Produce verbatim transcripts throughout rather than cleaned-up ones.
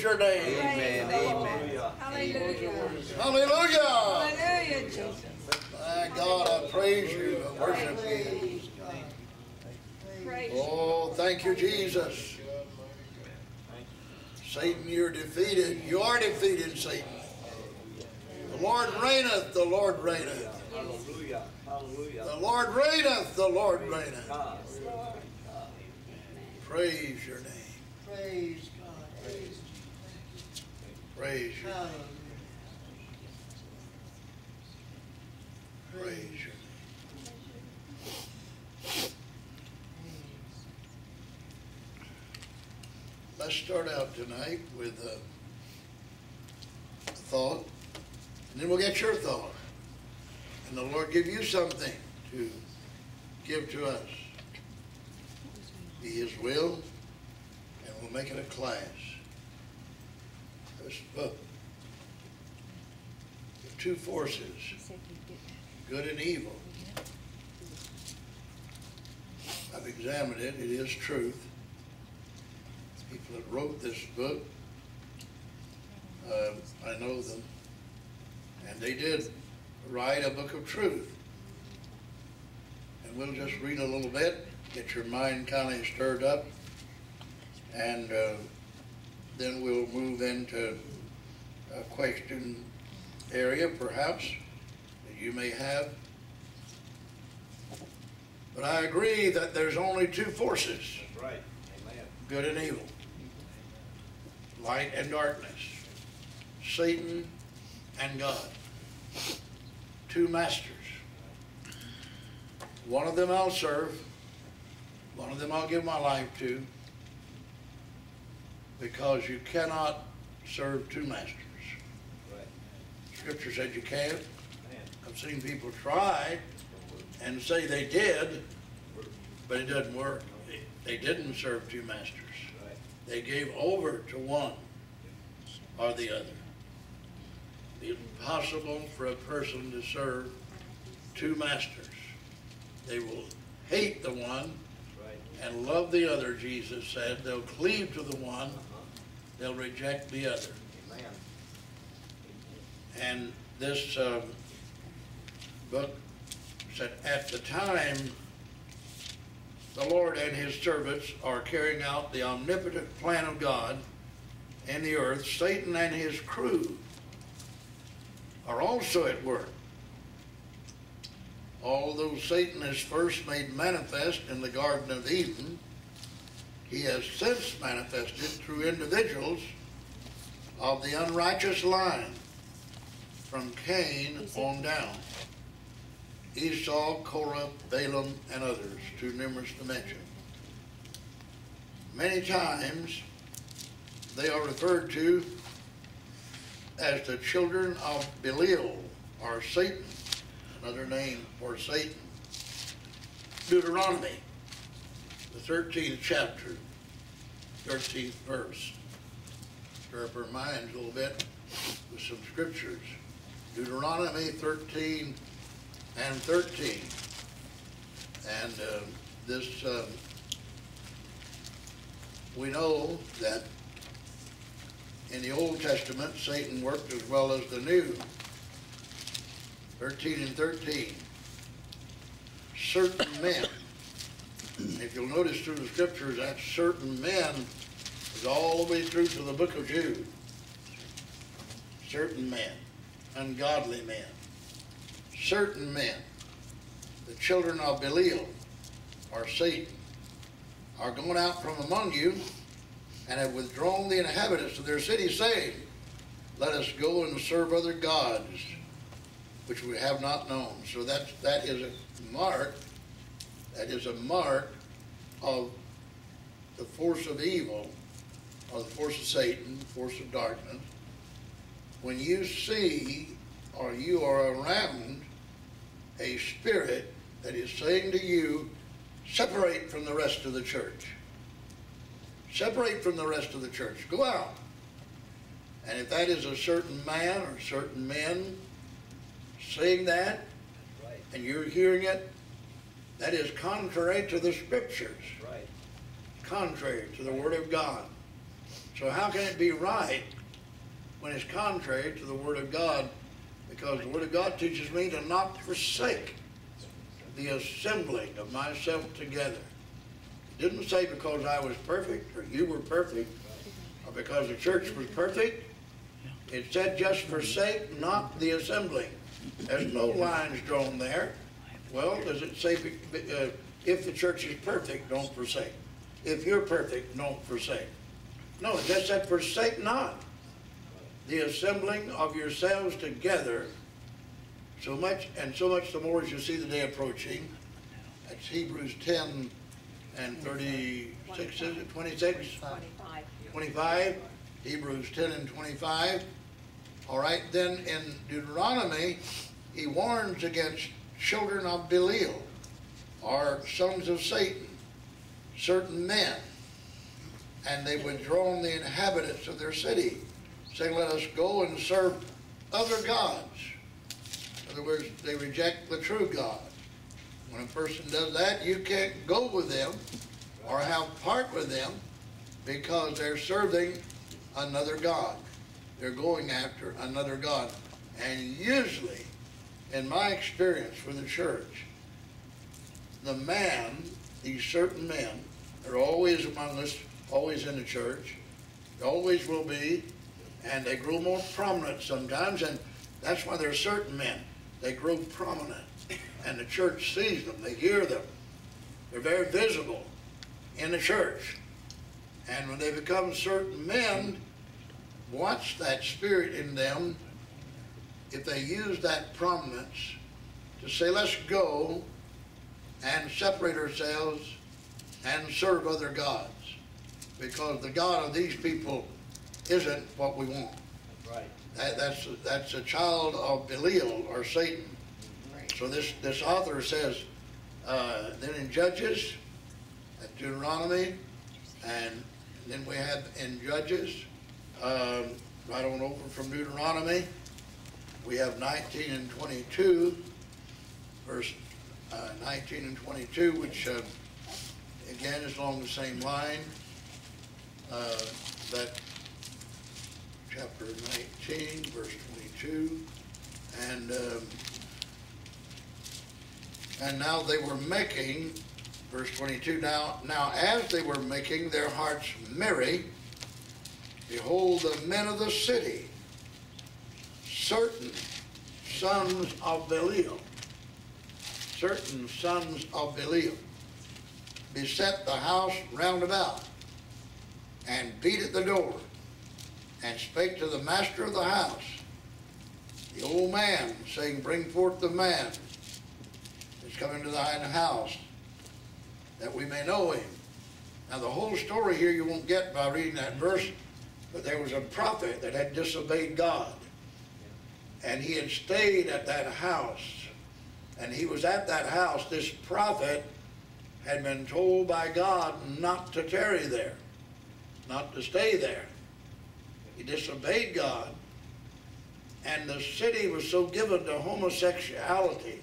Praise your name. Amen. Amen. Hallelujah. Hallelujah. Hallelujah, Jesus. My God, I praise you. I worship you. Praise Oh, thank you, Jesus. Satan, you're defeated. You are defeated, Satan. The Lord reigneth. The Lord reigneth. Hallelujah. Hallelujah. The Lord reigneth. The Lord reigneth. Praise your name. Praise God. Praise Praise your name. Hallelujah. Praise your name. Let's start out tonight with a thought, and then we'll get your thought. And the Lord give you something to give to us. Be His will, and we'll make it a class. This book, the two forces, good and evil. I've examined it. It is truth. People that wrote this book, uh, I know them, and they did write a book of truth. And we'll just read a little bit, get your mind kind of stirred up, and uh, then we'll move into a question area, perhaps, that you may have. But I agree that there's only two forces. That's right. Amen. Good and evil. Light and darkness. Satan and God. Two masters. One of them I'll serve. One of them I'll give my life to. Because you cannot serve two masters. Right. Scripture said you can't. Man. I've seen people try and say they did, but it doesn't work. They didn't serve two masters. Right. They gave over to one or the other. It's impossible for a person to serve two masters. They will hate the one Right. and love the other, Jesus said. They'll cleave to the one. Uh-huh. They'll reject the other. Amen. And this um, book said, at the time the Lord and His servants are carrying out the omnipotent plan of God in the earth, Satan and his crew are also at work. Although Satan is first made manifest in the Garden of Eden, he has since manifested through individuals of the unrighteous line from Cain on down. Esau, Korah, Balaam, and others, too numerous to mention. Many times they are referred to as the children of Belial, or Satan, another name for Satan. Deuteronomy, the thirteenth chapter, thirteenth verse. Stir up our minds a little bit with some scriptures. Deuteronomy thirteen and thirteen. And uh, this, um, we know that in the Old Testament, Satan worked as well as the New. thirteen and thirteen. Certain men. If you'll notice through the scriptures, that certain men is all the way through to the book of Jude. Certain men. Ungodly men. Certain men. The children of Belial, or Satan, are going out from among you and have withdrawn the inhabitants of their city, saying, let us go and serve other gods, which we have not known. So that, that is a mark, that is a mark of the force of evil, or the force of Satan, the force of darkness. When you see, or you are around a spirit that is saying to you, separate from the rest of the church. Separate from the rest of the church. Go out. And if that is a certain man or certain men saying that, Right. and you're hearing it, that is contrary to the scriptures. Right. Contrary to the Word of God. So how can it be right when it's contrary to the Word of God? Because the Word of God teaches me to not forsake the assembling of myself together. It didn't say because I was perfect or you were perfect or because the church was perfect. It said just forsake not the assembling. There's no lines drawn there. Well, does it say uh, if the church is perfect, don't forsake? If you're perfect, don't forsake. No, it just said forsake not the assembling of yourselves together, so much and so much the more as you see the day approaching. That's Hebrews ten and thirty-six, is it? twenty-six? Twenty-five. twenty-five. Hebrews ten and twenty-five. All right, then in Deuteronomy, he warns against children of Belial, or sons of Satan, certain men, and they withdrawn the inhabitants of their city, saying, let us go and serve other gods. In other words, they reject the true God. When a person does that, you can't go with them or have part with them because they're serving another God. They're going after another God. And usually, in my experience with the church, the man, these certain men, are always among us, always in the church, always will be, and they grow more prominent sometimes, and that's why there are certain men. They grow prominent, and the church sees them, they hear them. They're very visible in the church. And when they become certain men, watch that spirit in them. If they use that prominence to say, let's go and separate ourselves and serve other gods, because the God of these people isn't what we want. Right. That, that's, that's a child of Belial or Satan. So this, this author says, uh, then in Judges, at Deuteronomy, and then we have in Judges, um, right on over from Deuteronomy, we have nineteen and twenty-two, verse uh, nineteen and twenty-two, which uh, again is along the same line. Uh, that chapter nineteen, verse twenty-two, and um, and now they were making, verse twenty-two. Now, now as they were making their hearts merry, behold, the men of the city, certain sons of Belial, certain sons of Belial, beset the house round about, and beat at the door, and spake to the master of the house, the old man, saying, bring forth the man that's come into thine house, that we may know him. Now the whole story here you won't get by reading that verse, but there was a prophet that had disobeyed God, and he had stayed at that house, and he was at that house. This prophet had been told by God not to tarry there, not to stay there. He disobeyed God, and the city was so given to homosexuality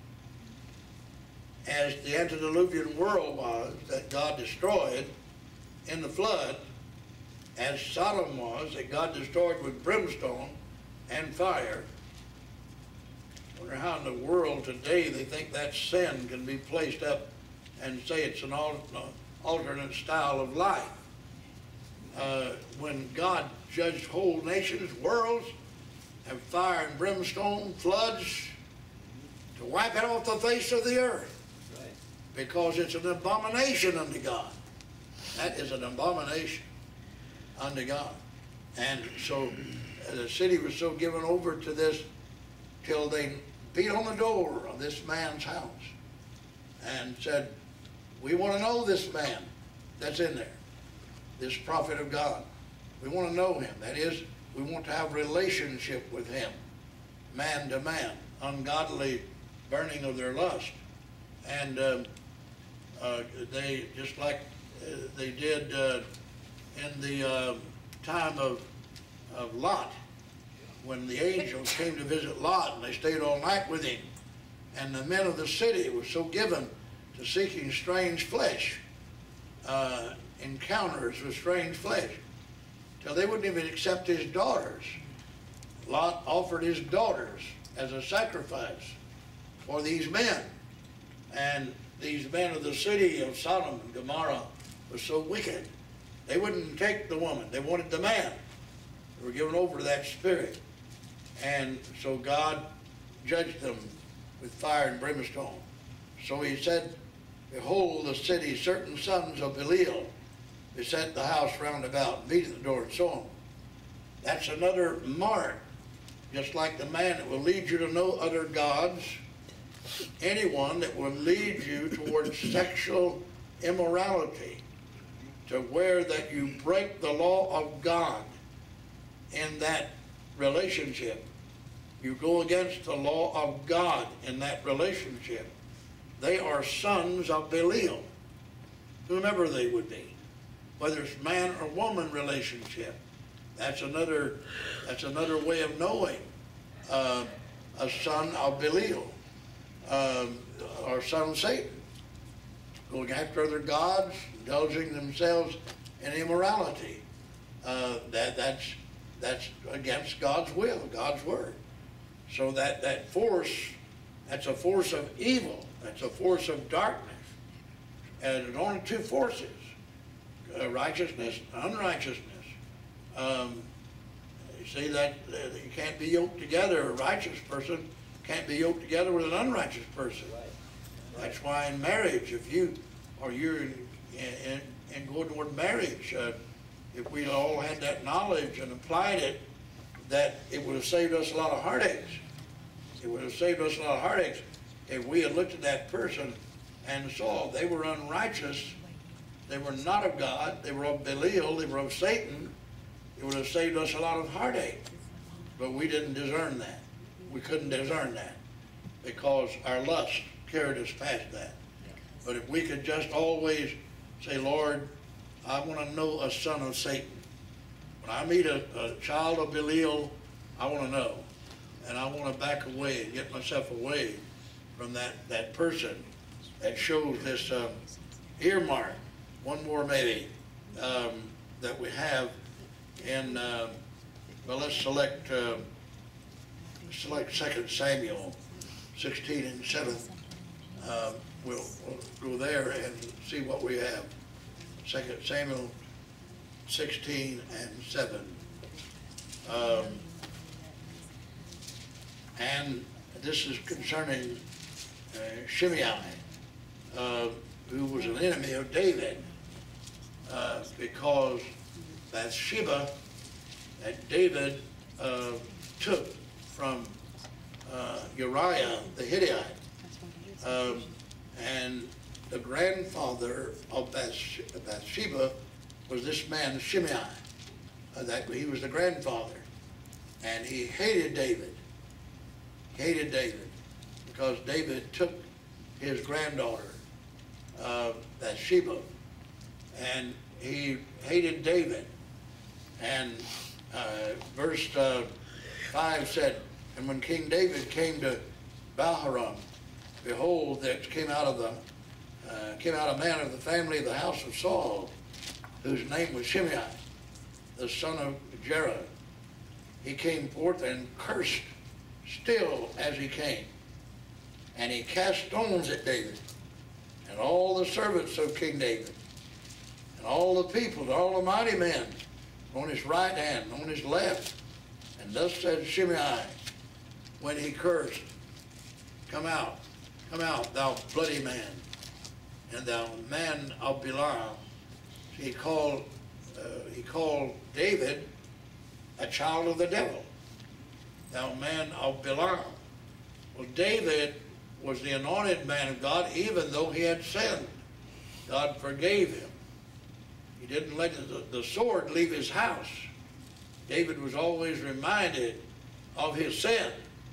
as the antediluvian world was that God destroyed in the flood, as Sodom was that God destroyed with brimstone and fire. I wonder how in the world today they think that sin can be placed up and say it's an alternate style of life. Uh, when God judged whole nations, worlds, and fire and brimstone, floods, to wipe it off the face of the earth. Right. Because it's an abomination unto God. That is an abomination unto God. And so uh, the city was so given over to this till they beat on the door of this man's house and said, we want to know this man that's in there, this prophet of God. We want to know him. That is, we want to have relationship with him, man to man, ungodly burning of their lust. And um, uh, they, just like uh, they did uh, in the uh, time of, of Lot, when the angels came to visit Lot and they stayed all night with him. And the men of the city were so given to seeking strange flesh, uh, encounters with strange flesh. So they wouldn't even accept his daughters. Lot offered his daughters as a sacrifice for these men. And these men of the city of Sodom and Gomorrah were so wicked. They wouldn't take the woman. They wanted the man. They were given over to that spirit. And so God judged them with fire and brimstone. So he said, behold, the city, certain sons of Belial, beset the house round about, beat at the door, and so on. That's another mark. Just like the man that will lead you to know other gods, anyone that will lead you towards sexual immorality, to where that you break the law of God in that relationship. You go against the law of God in that relationship. They are sons of Belial, whomever they would be, whether it's man or woman relationship. That's another, that's another way of knowing uh, a son of Belial, um, or son of Satan, going after other gods, indulging themselves in immorality. Uh, that that's that's against God's will, God's word. So that that force, that's a force of evil. That's a force of darkness. And there's only two forces: uh, righteousness and unrighteousness. Um, you see that uh, you can't be yoked together. A righteous person can't be yoked together with an unrighteous person. Right. That's why in marriage, if you or you're in, in, in going toward marriage, uh, if we all had that knowledge and applied it, that it would have saved us a lot of heartaches. It would have saved us a lot of heartaches if we had looked at that person and saw they were unrighteous, they were not of God, they were of Belial, they were of Satan. It would have saved us a lot of heartache. But we didn't discern that. We couldn't discern that because our lust carried us past that. But if we could just always say, Lord, I want to know a son of Satan. When I meet a, a child of Belial, I want to know. And I want to back away and get myself away from that, that person that shows this um, earmark. One more maybe um, that we have in, uh, well, let's select, uh, select Second Samuel sixteen and seven. Um, we'll, we'll go there and see what we have. Second Samuel sixteen and seven. Um, and this is concerning uh, Shimei, uh, who was an enemy of David, uh, because Bathsheba that David uh, took from uh, Uriah the Hittite. Um, and the grandfather of Bathsheba was this man Shimei. Uh, that he was the grandfather, and he hated David. Hated David because David took his granddaughter uh, Bathsheba, and he hated David. And uh, verse uh, five said, and when King David came to Bahurim, behold, there came out of the uh, came out a man of the family of the house of Saul, whose name was Shimei, the son of Jerah. He came forth and cursed still as he came, and he cast stones at David, and all the servants of King David, and all the people, all the mighty men, on his right hand, on his left. And thus said Shimei, when he cursed, come out, come out, thou bloody man, and thou man of Belial. He called, uh, he called David a child of the devil, thou man of Belial. Well, David was the anointed man of God, even though he had sinned. God forgave him. He didn't let the, the sword leave his house. David was always reminded of his sin,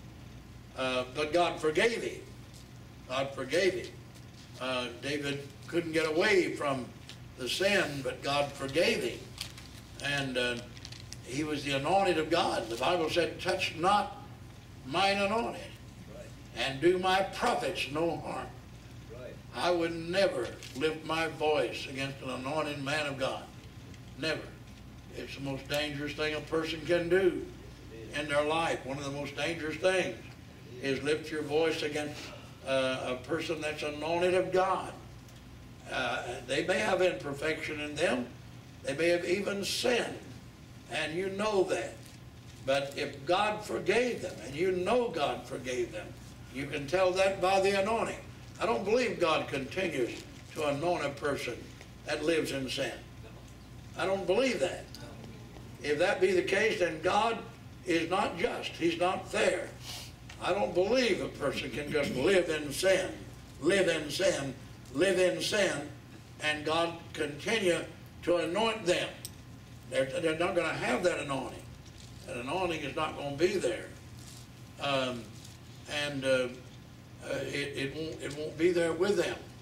uh, but God forgave him. God forgave him. Uh, David couldn't get away from the sin, but God forgave him. And uh, he was the anointed of God. The Bible said, touch not mine anointed, Right. and do my prophets no harm. Right. I would never lift my voice against an anointed man of God. Never. It's the most dangerous thing a person can do in their life. One of the most dangerous things is lift your voice against uh, a person that's anointed of God. Uh, they may have imperfection in them. They may have even sinned, and you know that. But if God forgave them, and you know God forgave them, you can tell that by the anointing. I don't believe God continues to anoint a person that lives in sin. I don't believe that. If that be the case, then God is not just. He's not fair. I don't believe a person can just live in sin, live in sin, live in sin, and God continue to anoint them. They're, they're not going to have that anointing. That anointing is not going to be there. Um, and uh, uh, it, it, won't, it won't be there with them.